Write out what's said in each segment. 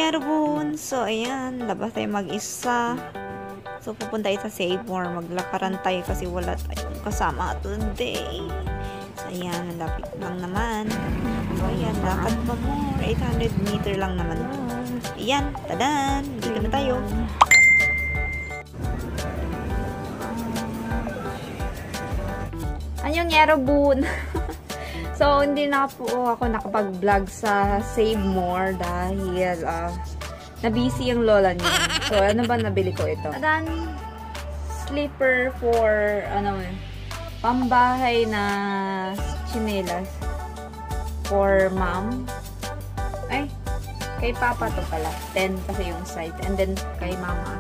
Yerbun! So, ayan. Labas tayo mag-isa. So, pupunta tayo sa Save More. Maglakaran tayo kasi wala tayong kasama today. So, ayan. Malapit lang naman. So, ayan. Lakad pa more. 800 meter lang naman. Ayan. Tadan! Dito na tayo. Anyong Yerbun! So, hindi na po ako nakapag-vlog sa Save More dahil na-busy yung lola niya. So, ano ba nabili ko ito? Adan, slipper for, pambahay na chinelas for mom. Ay, kay papa to pala. 10 kasi yung size. And then, kay mama.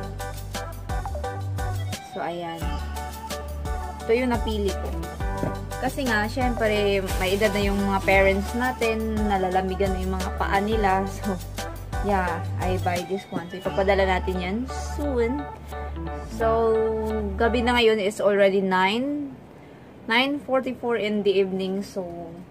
So, ayan. Ito yung napili ko. Kasi nga, syempre, may edad na yung mga parents natin, nalalamigan na yung mga paa nila. So, yeah, I buy this one. So, ipapadala natin yan soon. So, gabi na ngayon is already 9:44 in the evening. So,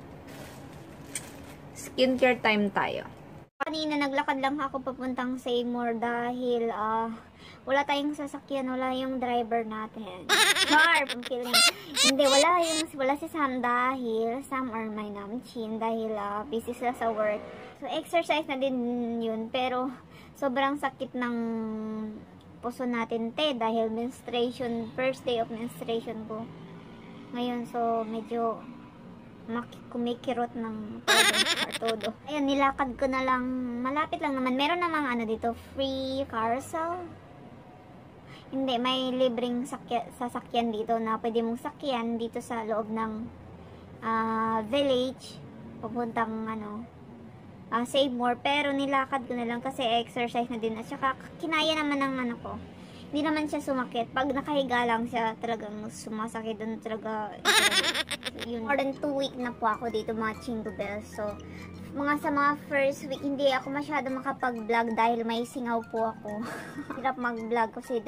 skincare time tayo. Kanina naglakad lang ako papuntang Save More dahil wala tayong sasakyan, wala yung driver natin. Sharp! I'm kidding. Hindi, wala si Sam dahil Sam or my namchin dahil busy sila sa work. So, exercise na din yun. Pero, sobrang sakit ng puso natin, dahil menstruation, first day of menstruation ko. Ngayon, so, medyo kumikirot ng todo. Ayan, nilakad ko na lang. Malapit lang naman. Meron namang dito, free carousel. Hindi, may libreng sasakyan dito na pwede mong sakyan dito sa loob ng village. Papuntang Save More. Pero nilakad ko na lang kasi exercise na din. At saka kinaya naman ng ko. Hindi naman siya sumakit. Pag nakahiga lang siya, talagang sumasakit doon talaga. Yun. More than 2 weeks na po ako dito, mga Chingo Bells. So, sa mga first week, hindi ako masyado makapag-vlog dahil may singaw po ako. Hirap mag-vlog kasi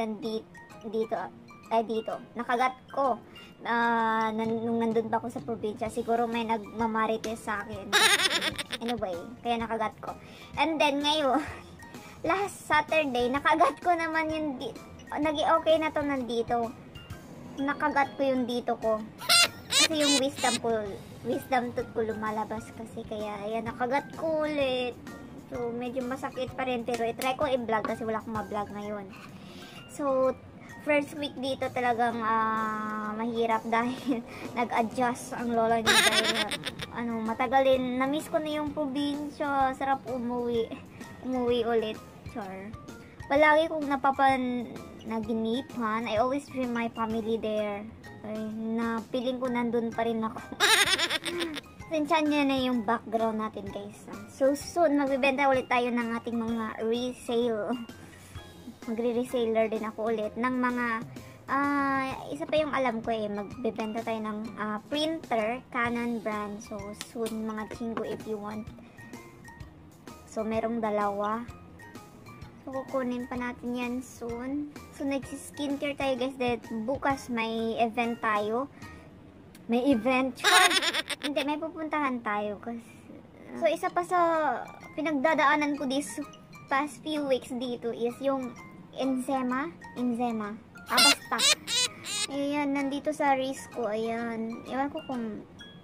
dito. Nakagat ko. Nung nandun pa ako sa probinsya, siguro may nagmamarites sa akin. Anyway, kaya nakagat ko. And then, ngayon, last Saturday, nakagat ko naman yung naging okay na to nandito. Nakagat ko yung dito ko. Kasi yung wisdom tooth ko lumalabas kasi kaya ayan, nakagat ko ulit. So, medyo masakit pa rin pero i-try ko i-vlog kasi wala akong ma-vlog ngayon. So, first week dito talagang mahirap dahil nag-adjust ang lola niya dahil matagalin. Na-miss ko na yung probinsya. Sarap umuwi ulit. Char. Palagi kong naginipan. I always dream my family there. Ay, na feeling ko nandun pa rin ako. Sinsyan niya na yung background natin, guys. So, soon, magbibenta ulit tayo ng ating mga resale. Magre-reseller din ako ulit ng mga, isa pa yung alam ko magbibenta tayo ng printer, Canon brand. So, soon, mga Chingo if you want. So, merong dalawa. So, kukunin pa natin yan soon. So, nagsi-skincare tayo, guys. Dahil bukas may event tayo. May event. Hindi, may pupuntahan tayo. So, isa pa sa pinagdadaanan ko this past few weeks dito is yung eczema. Basta. Ayan, nandito sa wrist ko. Ayan. Ewan ko kung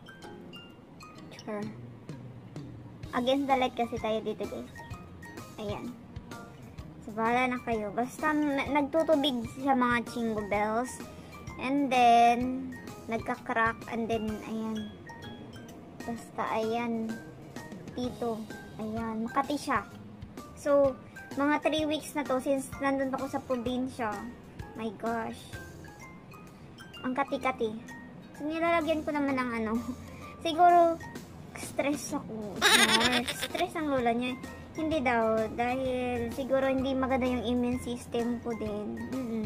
against the light kasi tayo dito, guys. Ayan. So, bahala na kayo. Basta, nagtutubig sa mga Chingo Bells. And then, nagka-crack. And then, ayan. Basta, ayan. Dito. Ayan. Makati siya. So, mga 3 weeks na to, since nandun ako sa probinsya. My gosh. Ang kati-kati. So, nilalagyan ko naman ng siguro, stress ako. Stress ang lola niya. Hindi daw. Dahil siguro hindi maganda yung immune system ko din.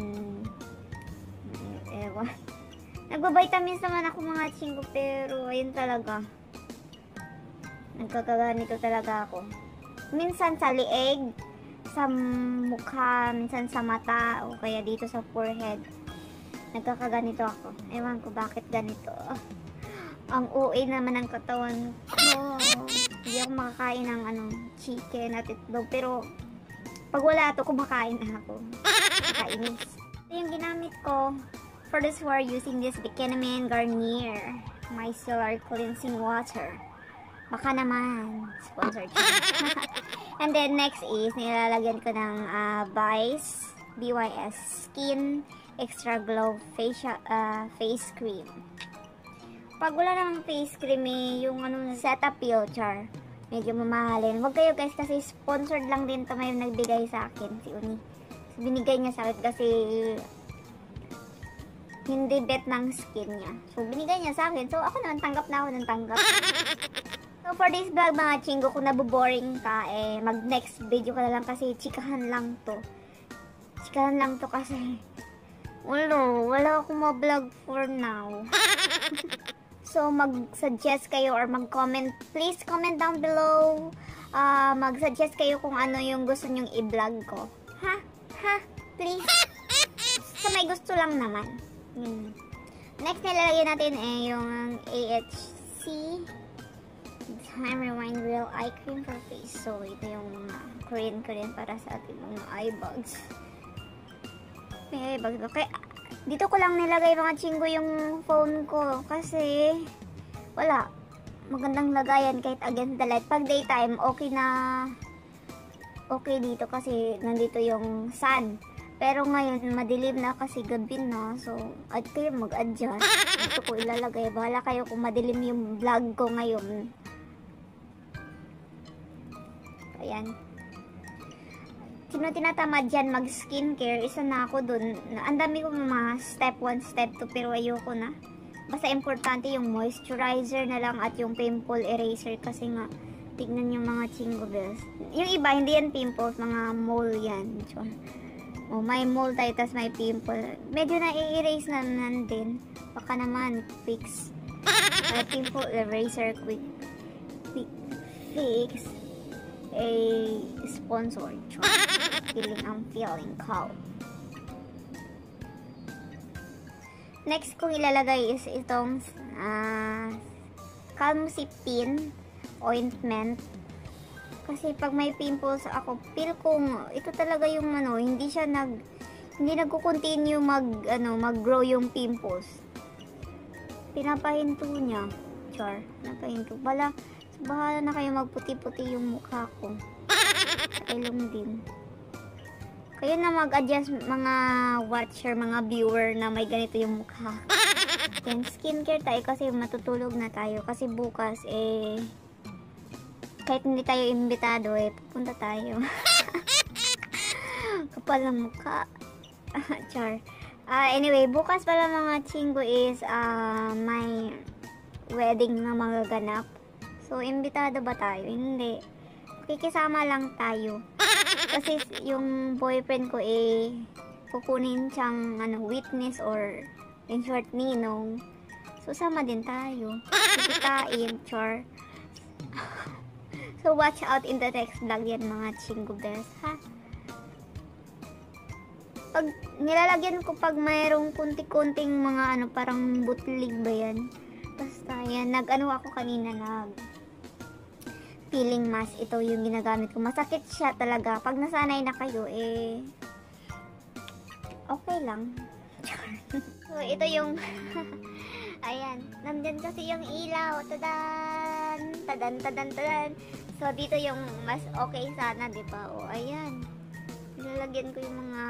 Ewan. Nagbabitamins naman ako mga Chingo pero ayun talaga. Nagkakaganito talaga ako. Minsan sa lieg, sa mukha, minsan sa mata, o kaya dito sa forehead. Nagkakaganito ako. Ewan ko bakit ganito. Ang OA naman ng katawan ko. Hindi ako makakain ng chicken at itlog. Pero Pag wala to, kumakain na ako. Kainis. Ito yung ginamit ko for this war using this Bikini Garnier Micellar Cleansing Water. Baka naman, sponsored siya. And then next is, nilalagyan ko ng BYS Skin Extra Glow Face Cream. Pag wala namang face cream yung Cetaphil, char. Medyo mamahalin. Huwag kayo guys kasi sponsored lang din ito may nagbigay sa akin, si Uni. So, binigay niya sa akin kasi hindi bet ng skin niya. So, binigay niya sa akin. So, ako naman tanggap na ako ng tanggap. So, for this vlog mga chingo, kung naboboring ka, mag next video ka na lang kasi chikahan lang to. Chikahan lang to kasi wala akong ma-vlog for now. So, mag-suggest kayo or mag-comment. Please comment down below. Mag-suggest kayo kung ano yung gusto nyong i-vlog ko. Ha? Please. So, may gusto lang naman. Next, nilalagyan natin yung AHC Time Rewind Real Eye Cream for Face. So, ito yung Korean para sa ating mga eye bags. May eye bags ba? Kaya, dito ko lang nilagay mga chingo yung phone ko kasi wala. Magandang lagayan kahit against the light. Pag daytime, okay dito kasi nandito yung sun. Pero ngayon, madilim na kasi gabi na. So, at kayo mag-adjust. Dito ko ilalagay. Bahala kayo kung madilim yung vlog ko ngayon. Ayan. Sino tinatamad dyan mag-skincare? Isa na ako dun. Ang dami ko mga step 1, step 2 pero ayoko na. Basta importante yung moisturizer na lang at yung pimple eraser kasi nga tignan yung mga chingo bells. Yung iba, hindi yan pimples, mga mole yan. Oh, may mole tayo, tas may pimple. Medyo na-erase na din. Baka naman, fix. Pimple eraser quick fix. A sponsor. I'm feeling cold. Next kong ilalagay is itong Calmsipin ointment. Kasi pag may pimples ako, feel kong ito talaga yung hindi nagko-continue mag-grow yung pimples. Pinapahinto niya. Char, pinapahinto. Bahala na kayo magputi-puti yung mukha ko. Ilong din. Kayo na mag-adjust mga watcher, mga viewer na may ganito yung mukha. Then, skincare tayo kasi matutulog na tayo. Kasi bukas, kahit hindi tayo imbitado, pupunta tayo. Kapal ang mukha. Char. Anyway, bukas pala mga chingo is may wedding na magaganap. So, imbitado ba tayo? Hindi. Kikisama lang tayo. Kasi yung boyfriend ko kukunin siyang witness or in short ninong. So, sama din tayo. Kikitain, char. So, watch out in the next vlog yan mga chingo bells, ha? Pag nilalagyan ko pag mayroong kunti-kunting mga parang butlig ba yan? Basta yan, ako kanina peeling mask, ito yung ginagamit ko. Masakit siya talaga. Pag nasanay na kayo, okay lang. So, ito yung ayan, nandyan kasi yung ilaw. Tadan! Tadan! So, dito yung mas okay sana, diba? O, ayan. Nilalagyan ko yung mga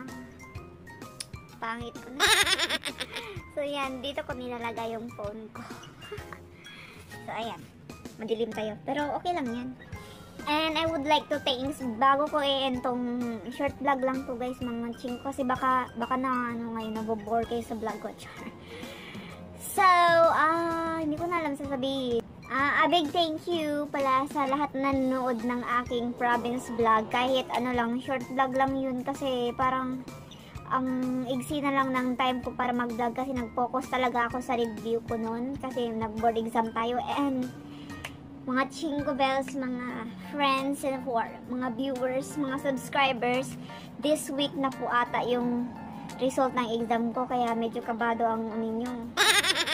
pangit ko na. So, yan. Dito ko nilalagay yung phone ko. So, ayan. Madilim tayo. Pero okay lang yan. And I would like to thanks bago ko tong short vlog lang to guys mga ching kasi baka na ngayon nabobore kayo sa vlog ko. So, hindi ko na alam sasabihin. A big thank you pala sa lahat na nanood ng aking province vlog. Kahit lang, short vlog lang yun kasi parang ang igsi na lang ng time ko para mag-vlog kasi nag-focus talaga ako sa review ko noon kasi nag-board exam tayo and mga chingo bells, mga friends and mga viewers, mga subscribers, this week na po ata yung result ng exam ko kaya medyo kabado ang ninyo.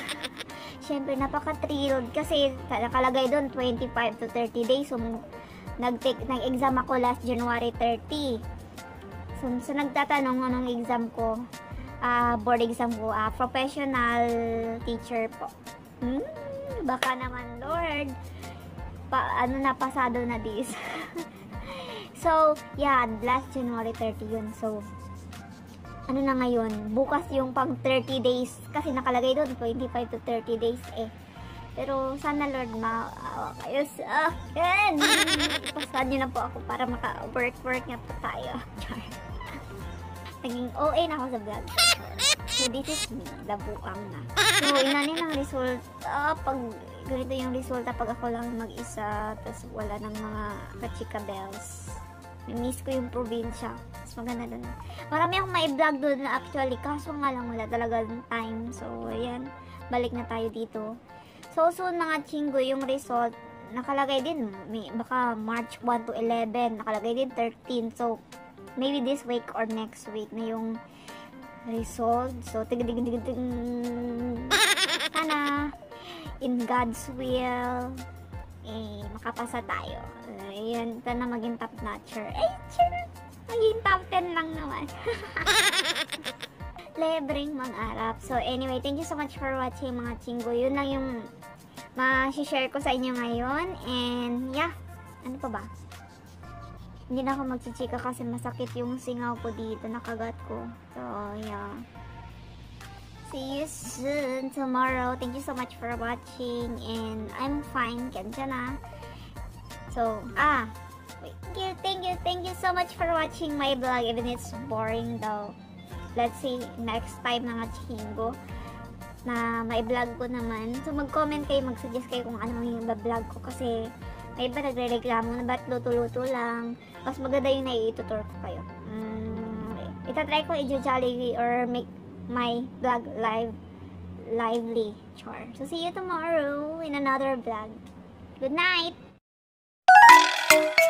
Siyempre napaka-thrilled kasi nakalagay doon 25 to 30 days. So, nag-exam ako last January 30. So nagtatanong anong exam ko, board exam ko, professional teacher po. Baka naman, Lord, pasado na this. So, yeah, last January 30 yun. So, ano na ngayon, bukas yung pang 30 days, kasi nakalagay doon, 25 to 30 days eh. Pero, sana Lord, maawa kayo sa akin. Ipasahan nyo na po ako para maka-work nga po tayo. Naging OA na ako sa vlog. So, this is me, labuang na. So, inanin ang result, pag ganito yung resulta, pag ako lang mag-isa, tapos wala ng mga kachika bells. Miss ko yung probinsya. Mas maganda doon. Marami akong mai-vlog doon actually, kaso nga lang wala talaga ng time. So, ayan, balik na tayo dito. So, soon mga chinggo, yung result, nakalagay din, baka March 1 to 11, nakalagay din 13. So, maybe this week or next week na yung result. So, sana, in God's will, makapasa tayo. Ayan, ito na maging top notcher. Ay, maging top 10 lang naman. Lebreng mangarap. So, anyway, thank you so much for watching mga chinggo. Yun lang yung ma-share ko sa inyo ngayon. And, yeah. Ano pa ba? Hindi na ako magchichika kasi masakit yung singaw ko dito. Nakagat ko. So, yeah. See you soon tomorrow. Thank you so much for watching. And, I'm fine. Kaya na. So, thank you so much for watching my vlog, even it's boring though. Let's see next time mga chinggo na may vlog ko naman. So, mag-comment kayo, mag-suggest kayo kung ano yung vlog ko kasi may iba nagre-reklamo na ba't luto-luto lang. Mas maganda yung nai-tutor ko kayo. Itatry ko i-jolly or make my vlog lively. Char. So, see you tomorrow in another vlog. Good night!